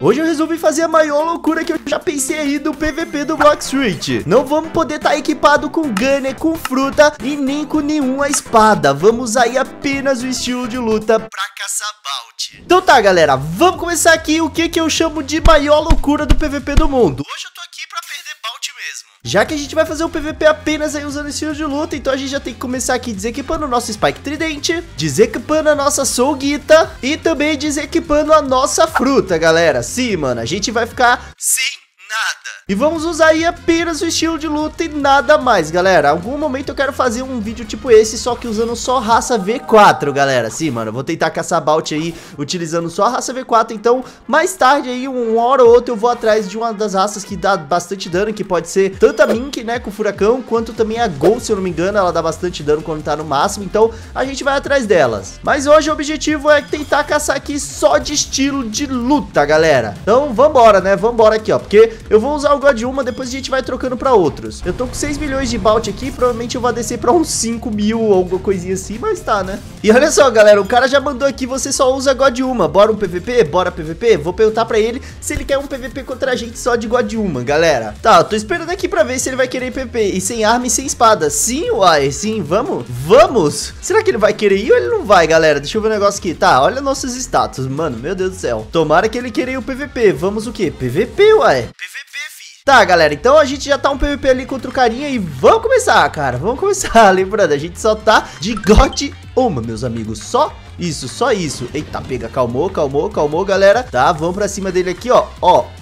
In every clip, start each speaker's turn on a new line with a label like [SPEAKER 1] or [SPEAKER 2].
[SPEAKER 1] Hoje eu resolvi fazer a maior loucura que eu já pensei aí do PVP do Blox Street. Não vamos poder estar equipado com gunner, com fruta e nem com nenhuma espada. Vamos aí apenas o estilo de luta pra caçar bounty. Então tá, galera, vamos começar aqui o que eu chamo de maior loucura do PVP do mundo. Hoje eu tô aqui pra perder bounty mesmo. Já que a gente vai fazer um PVP apenas aí usando estilo de luta, então a gente já tem que começar aqui desequipando o nosso Spike Tridente, desequipando a nossa Soul Guita e também desequipando a nossa fruta, galera. Sim, mano, a gente vai ficar sem nada. E vamos usar aí apenas o estilo de luta e nada mais, galera. Em algum momento eu quero fazer um vídeo tipo esse, só que usando só raça V4, galera. Sim, mano, eu vou tentar caçar bounty aí utilizando só a raça V4. Então, mais tarde aí, uma hora ou outra, eu vou atrás de uma das raças que dá bastante dano, que pode ser tanto a Mink, né, com o Furacão, quanto também a Gol, se eu não me engano. Ela dá bastante dano quando tá no máximo, então a gente vai atrás delas. Mas hoje o objetivo é tentar caçar aqui só de estilo de luta, galera. Então, vambora, né, vambora aqui, ó, porque eu vou usar o God uma, depois a gente vai trocando pra outros. Eu tô com 6 milhões de bounty aqui, provavelmente eu vou descer pra uns 5 mil ou alguma coisinha assim, mas tá, né? E olha só, galera, o cara já mandou aqui, você só usa God uma. Bora um PVP? Bora PVP? Vou perguntar pra ele se ele quer um PVP contra a gente só de God uma, galera. Tá, eu tô esperando aqui pra ver se ele vai querer PVP. E sem arma e sem espada. Sim, uai, sim, vamos? Vamos? Será que ele vai querer ir ou ele não vai, galera? Deixa eu ver um negócio aqui. Tá, olha nossos status, mano, meu Deus do céu. Tomara que ele queira ir o PVP. Vamos o quê? PVP, uai. Tá, galera, então a gente já tá um PVP ali contra o carinha e vamos começar, cara. Vamos começar, lembrando, a gente só tá de God uma, meus amigos, só isso, só isso. Eita, pega, calmou, galera. Tá, vamos pra cima dele aqui, ó.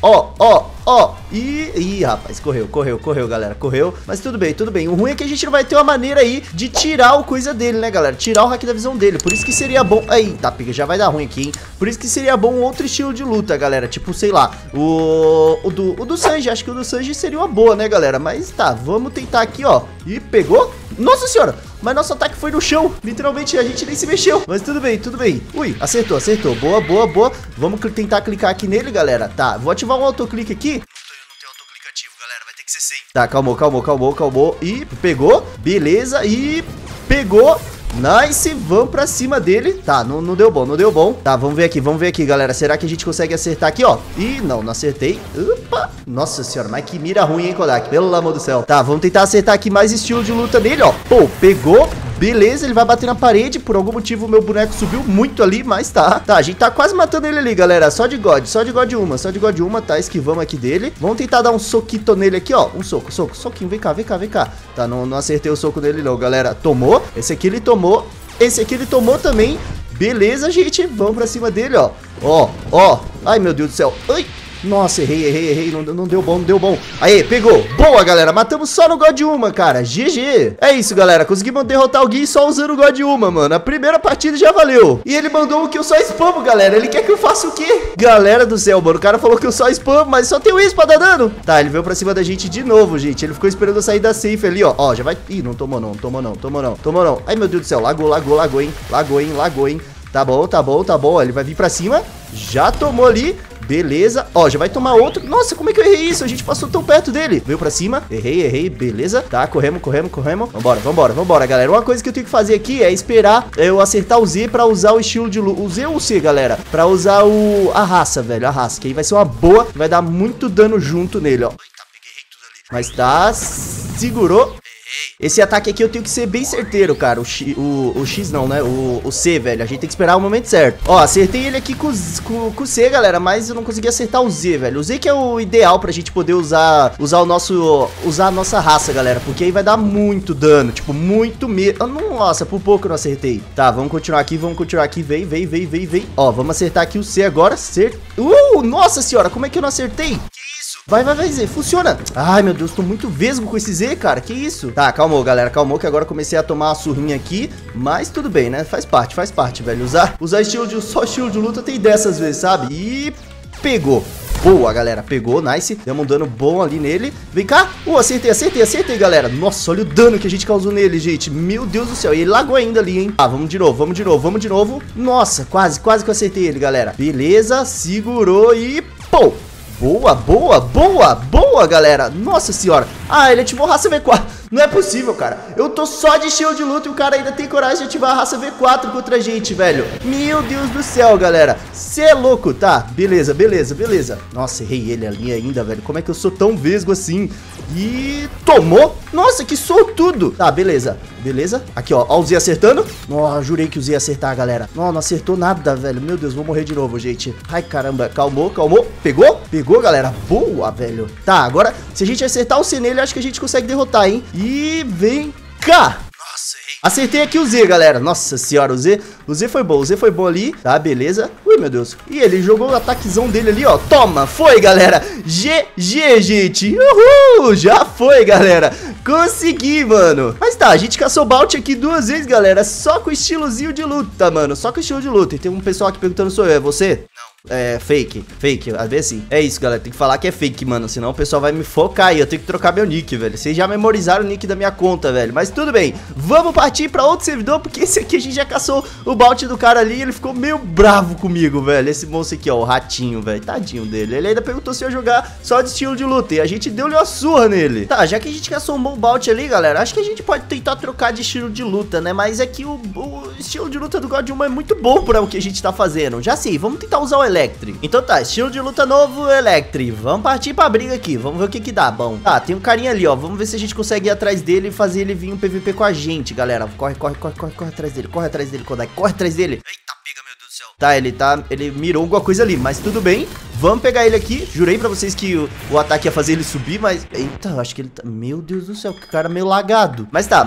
[SPEAKER 1] Ó. Ih, rapaz, correu, galera, correu. Mas tudo bem. O ruim é que a gente não vai ter uma maneira aí de tirar o coisa dele, né, galera? Tirar o hack da visão dele. Por isso que seria bom... Eita, pega, já vai dar ruim aqui, hein? Por isso que seria bom um outro estilo de luta, galera. Tipo, sei lá, o do Sanji. Acho que o do Sanji seria uma boa, né, galera? Mas tá, vamos tentar aqui, ó. E pegou. Nossa senhora! Mas nosso ataque foi no chão. Literalmente, a gente nem se mexeu. Mas tudo bem. Ui, acertou. Boa. Vamos tentar clicar aqui nele, galera. Tá, vou ativar um autoclique aqui. Não tem autoclique ativo, galera. Vai ter que ser sem. Tá, calmou. E pegou. Beleza. E pegou. Nice, vamos pra cima dele. Tá, não deu bom. Tá, vamos ver aqui, galera. Será que a gente consegue acertar aqui, ó? Ih, não acertei. Opa, nossa senhora, mas que mira ruim, hein, Kodak? Pelo amor do céu. Tá, vamos tentar acertar aqui mais estilo de luta nele, ó. Pô, pegou. Beleza, ele vai bater na parede. Por algum motivo o meu boneco subiu muito ali, mas tá. Tá, a gente tá quase matando ele ali, galera. Só de God uma. Tá, esquivamos aqui dele. Vamos tentar dar um soquito nele aqui, ó. Um soquinho, vem cá. Tá, não acertei o soco nele não, galera. Tomou, esse aqui ele tomou. Esse aqui ele tomou também. Beleza, gente, vamos pra cima dele, ó. Ó. Ai, meu Deus do céu. Ai. Nossa, errei, não deu bom. Aê, pegou, boa, galera, matamos só no God uma, cara, GG. É isso, galera, conseguimos derrotar o Gui só usando o God uma, mano. A primeira partida já valeu. E ele mandou que eu só spamo, galera, ele quer que eu faça o quê? Galera do céu, mano, o cara falou que eu só spamo, mas só tenho isso pra dar dano. Tá, ele veio pra cima da gente de novo, gente. Ele ficou esperando eu sair da safe ali, ó. Ó, já vai... Ih, não tomou não. Ai, meu Deus do céu, lagou, hein. Lagou, hein. Tá bom, ele vai vir pra cima. Já tomou ali. Beleza, ó, já vai tomar outro. Nossa, como é que eu errei isso? A gente passou tão perto dele. Veio pra cima, errei, beleza. Tá, corremos. Vambora, galera. Uma coisa que eu tenho que fazer aqui é esperar eu acertar o Z pra usar o estilo de luta. O Z ou o C, galera? Pra usar a raça, velho, a raça. Que aí vai ser uma boa, vai dar muito dano junto nele, ó. Eita, peguei tudo ali. Mas tá, segurou. Esse ataque aqui eu tenho que ser bem certeiro, cara. O X não, né? O C, velho. A gente tem que esperar o momento certo. Ó, acertei ele aqui com o C, galera. Mas eu não consegui acertar o Z, velho. O Z que é o ideal pra gente poder usar a nossa raça, galera. Porque aí vai dar muito dano. Tipo, muito medo. Nossa, por pouco eu não acertei. Tá, vamos continuar aqui. Vem. Ó, vamos acertar aqui o C agora. Nossa senhora, como é que eu não acertei? Vai, Z, funciona. Ai, meu Deus, tô muito vesgo com esse Z, cara, que isso? Tá, calmou, galera, que agora eu comecei a tomar uma surrinha aqui. Mas tudo bem, né, faz parte, velho. Usar só estilo de luta tem dessas vezes, sabe? E pegou. Boa, galera, pegou, nice. Demos um dano bom ali nele. Vem cá. Acertei, galera. Nossa, olha o dano que a gente causou nele, gente. Meu Deus do céu. E ele lagou ainda ali, hein. Ah, vamos de novo. Nossa, quase que eu acertei ele, galera. Beleza, segurou e... Pô! Boa, galera. Nossa senhora. Ah, ele ativou raça V4. Não é possível, cara. Eu tô só de estilo de luta e o cara ainda tem coragem de ativar a raça V4 contra a gente, velho. Meu Deus do céu, galera. Cê é louco, tá? Beleza, beleza, beleza. Nossa, errei ele ali ainda, velho. Como é que eu sou tão vesgo assim? E tomou. Nossa, que sortudo. Tá, beleza. Beleza. Aqui, ó. Ó o Z acertando. Nossa, jurei que o Z ia acertar, galera. Não acertou nada, velho. Meu Deus, vou morrer de novo, gente. Ai, caramba. Calmou, calmou. Pegou? Pegou, galera. Boa, velho. Tá, agora, se a gente acertar o C nele, acho que a gente consegue derrotar, hein? E vem cá. Nossa, errei. Acertei aqui o Z, galera. Nossa senhora, o Z foi bom. O Z foi bom ali. Tá, beleza. Ui, meu Deus. E ele jogou o ataquezão dele ali, ó. Toma, foi, galera. GG, gente. Uhul, já foi, galera. Consegui, mano. Mas tá, a gente caçou Bounty aqui 2 vezes, galera. Só com estilozinho de luta, mano. Só com estilo de luta. E tem um pessoal aqui perguntando, sou eu, é você? Não. É, fake, às vezes sim. É isso, galera, tem que falar que é fake, mano. Senão o pessoal vai me focar aí, eu tenho que trocar meu nick, velho. Vocês já memorizaram o nick da minha conta, velho. Mas tudo bem, vamos partir pra outro servidor, porque esse aqui a gente já caçou o bounty do cara ali e ele ficou meio bravo comigo, velho. Esse monstro aqui, ó, o ratinho, velho, tadinho dele. Ele ainda perguntou se eu ia jogar só de estilo de luta e a gente deu-lhe uma surra nele. Tá, já que a gente caçou um bom bounty ali, galera, acho que a gente pode tentar trocar de estilo de luta, né? Mas é que o estilo de luta do God 1 é muito bom pra o que a gente tá fazendo. Já sei, vamos tentar usar o Electric. Então tá, estilo de luta novo, Electric. Vamos partir pra briga aqui, vamos ver o que que dá. Bom, tá, tem um carinha ali, ó. Vamos ver se a gente consegue ir atrás dele e fazer ele vir um PVP com a gente, galera. Corre atrás dele, Kodak, corre atrás dele. Eita, pega, meu Deus do céu. Tá, ele mirou alguma coisa ali, mas tudo bem. Vamos pegar ele aqui. Jurei pra vocês que o ataque ia fazer ele subir, mas... Eita, acho que ele tá... Meu Deus do céu, que cara meio lagado. Mas tá.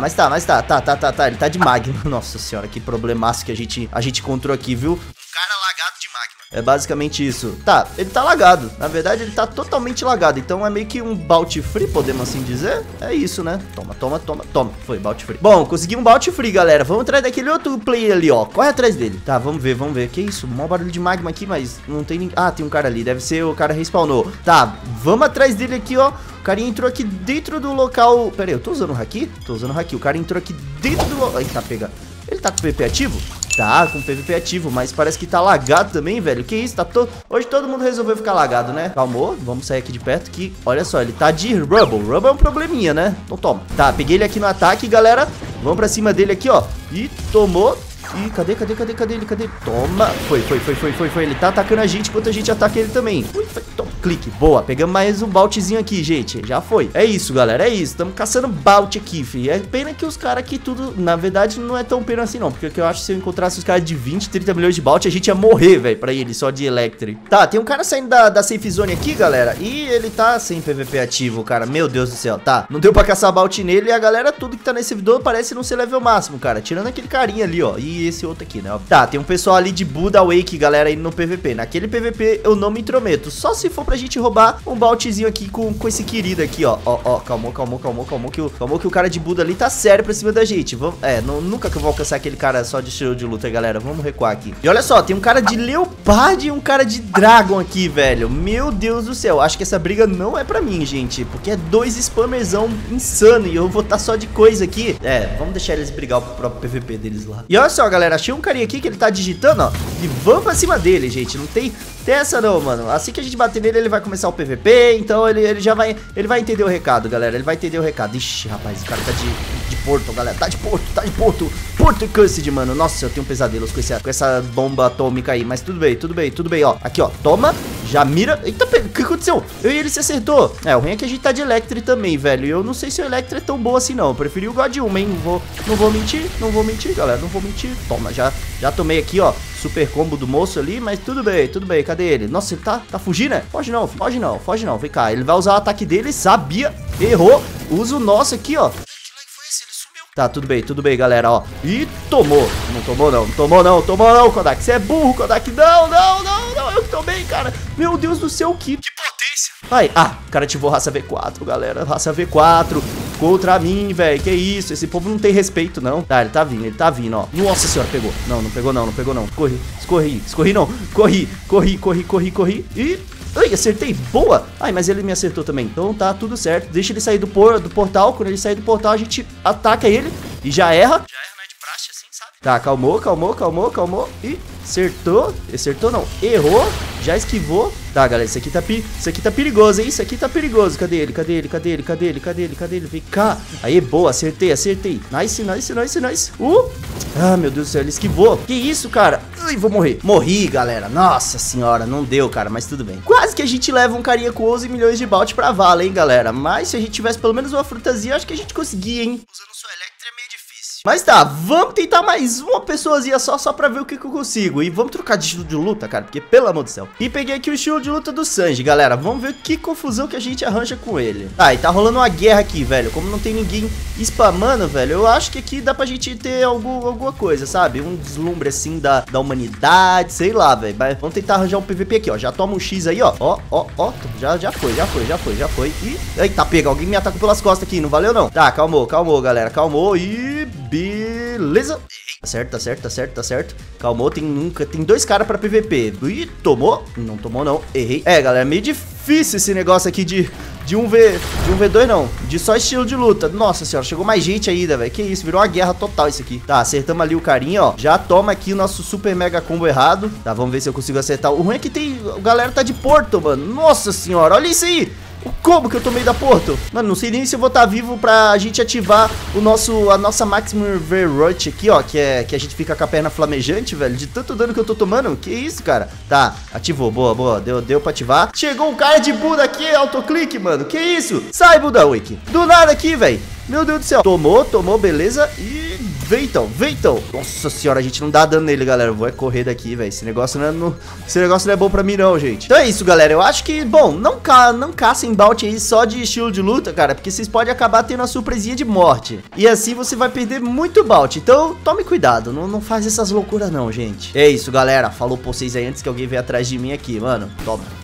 [SPEAKER 1] Tá, ele tá de magma. Nossa senhora, que problemaço que a gente encontrou aqui, viu? Um cara lagado de magma. É basicamente isso. Tá, ele tá lagado. Na verdade, ele tá totalmente lagado. Então é meio que um bounty free, podemos assim dizer. É isso, né? Toma. Foi, bounty free. Bom, consegui um bounty free, galera. Vamos atrás daquele outro player ali, ó. Corre atrás dele. Tá, vamos ver. Que isso? Mó barulho de magma aqui, mas não tem ninguém. Ah, tem um cara ali. Deve ser o cara respawnou. Tá, vamos atrás dele aqui, ó. O cara entrou aqui dentro do local... Pera aí, eu tô usando o haki? Tô usando o haki. O cara entrou aqui dentro do local... Eita, pega. Ele tá com PVP ativo? Tá, com PVP ativo, mas parece que tá lagado também, velho. Que isso? Hoje todo mundo resolveu ficar lagado, né? Calmou, vamos sair aqui de perto que, olha só, ele tá de Rubble. Rubble é um probleminha, né? Então toma. Tá, peguei ele aqui no ataque, galera. Vamos pra cima dele aqui, ó. E tomou. Ih, cadê ele? Cadê? Toma. Foi. Ele tá atacando a gente enquanto a gente ataca ele também. Ui, toma. Clique. Boa. Pegamos mais um bountyzinho aqui, gente. Já foi. É isso, galera. É isso. Estamos caçando bounty aqui, fi. É pena que os caras aqui tudo... Na verdade, não é tão pena assim, não. Porque eu acho que se eu encontrasse os caras de 20, 30 milhões de bounty, a gente ia morrer, velho, pra ele, só de Electric. Tá, tem um cara saindo da safe zone aqui, galera. E ele tá sem PVP ativo, cara. Meu Deus do céu. Tá. Não deu pra caçar bounty nele. E a galera, tudo que tá nesse servidor, parece não ser level máximo, cara. Tirando aquele carinha ali, ó. E esse outro aqui, né? Tá, tem um pessoal ali de Buda Wake, galera, indo no PVP. Naquele PVP eu não me intrometo. Só se for pra gente roubar um bountyzinho aqui com esse querido aqui, ó. Ó, calmou que o cara de Buda ali tá sério pra cima da gente. Vamos, nunca que eu vou alcançar aquele cara só de estilo de luta, galera. Vamos recuar aqui. E olha só, tem um cara de Leopard e um cara de Dragon aqui, velho. Meu Deus do céu. Acho que essa briga não é pra mim, gente. Porque é 2 spammerzão insano e eu vou estar só de coisa aqui. Vamos deixar eles brigar o próprio PVP deles lá. E olha só, galera, achei um carinha aqui que ele tá digitando, ó. E vamos pra cima dele, gente. Não tem essa não, mano. Assim que a gente bater nele, ele vai começar o PVP. Então ele já vai... Ele vai entender o recado, galera. Ele vai entender o recado. Ixi, rapaz, o cara tá de Porto, galera. Tá de Porto. Porto e Cursed, mano. Nossa, eu tenho pesadelos com essa bomba atômica aí. Mas tudo bem, ó. Aqui, ó. Toma. Já mira. Eita, o que aconteceu? Eu e ele se acertou. O ruim é que a gente tá de Electric também, velho. E eu não sei se o Electric é tão boa assim, não. Eu preferi o God 1, hein? Não vou mentir, galera. Não vou mentir. Toma, já tomei aqui, ó. Super combo do moço ali, mas tudo bem. Cadê ele? Nossa, ele tá fugindo, né? Foge não. Vem cá. Ele vai usar o ataque dele, sabia. Errou. Usa o nosso aqui, ó. Tá, tudo bem, galera, ó. E tomou. Não tomou não, Kodak. Você é burro, Kodak. Não. Eu que tomei, cara. Meu Deus do céu, que potência. Vai. O cara ativou raça V4, galera. Raça V4 contra mim, velho. Que isso? Esse povo não tem respeito, não. Tá, ele tá vindo, ó. Nossa senhora, pegou. Não pegou não. Escorri não. Corri. E... Ai, acertei, boa. Ai, mas ele me acertou também. Então tá tudo certo. Deixa ele sair do portal. Quando ele sair do portal, a gente ataca ele. E já erra. Já erra, não é de praxe assim, sabe? Tá, calmou. E Acertou. Acertou não. Errou. Já esquivou. Tá, galera, isso aqui tá perigoso, hein? Isso aqui tá perigoso. Cadê ele? Cadê ele? Cadê ele? Cadê ele? Cadê ele? Cadê ele? Vem cá. Aí, boa. Acertei, acertei. Nice, nice, nice, nice. Ah, meu Deus do céu, ele esquivou. Que isso, cara? Ai, vou morrer. Morri, galera. Nossa senhora, não deu, cara, mas tudo bem. Quase que a gente leva um carinha com 11 milhões de balde pra vala, hein, galera? Mas se a gente tivesse pelo menos uma frutazinha, acho que a gente conseguia, hein? Usando sua Electra é meio difícil. Mas tá, vamos tentar mais uma pessoazinha só pra ver o que eu consigo. E vamos trocar de estilo de luta, cara, porque pelo amor do céu. E peguei aqui o estilo de luta do Sanji, galera. Vamos ver que confusão que a gente arranja com ele. Tá, e tá rolando uma guerra aqui, velho. Como não tem ninguém spamando, velho, eu acho que aqui dá pra gente ter alguma coisa, sabe? Um deslumbre, assim, da humanidade, sei lá, velho. Vamos tentar arranjar um PVP aqui, ó. Já toma um X aí, ó. Ó. Já foi. E... Eita, pega. Alguém me atacou pelas costas aqui, não valeu, não. Tá, calmou, galera. Calmou e... Beleza. Tá certo. Calmou, tem 2 caras pra PVP. Ih, tomou? Não tomou, não. Errei. É, galera, é meio difícil esse negócio aqui de 1v2 não, de só estilo de luta. Nossa senhora, chegou mais gente ainda, velho. Que isso, virou uma guerra total isso aqui. Tá, acertamos ali o carinha, ó. Já toma aqui o nosso super mega combo errado. Tá, vamos ver se eu consigo acertar. O ruim é que a galera tá de Porto, mano. Nossa senhora, olha isso aí. Como que eu tomei da Porto? Mano, não sei nem se eu vou estar vivo pra gente ativar a nossa Maximum Verruch aqui, ó. Que a gente fica com a perna flamejante, velho. De tanto dano que eu tô tomando. Que isso, cara? Tá, ativou. Boa. Deu pra ativar. Chegou um cara de Buda aqui, autoclique, mano. Que isso? Sai, Buda Wiki. Do nada aqui, velho. Meu Deus do céu. Tomou, beleza. E... Vem então. Nossa senhora, a gente não dá dano nele, galera. Eu vou correr daqui, velho. Esse negócio não é bom pra mim, não, gente. Então é isso, galera. Eu acho que, bom, não caçem bout aí só de estilo de luta, cara. Porque vocês podem acabar tendo uma surpresinha de morte. E assim você vai perder muito bout. Então, tome cuidado. Não faz essas loucuras, não, gente. É isso, galera. Falou pra vocês aí antes que alguém venha atrás de mim aqui, mano. Toma.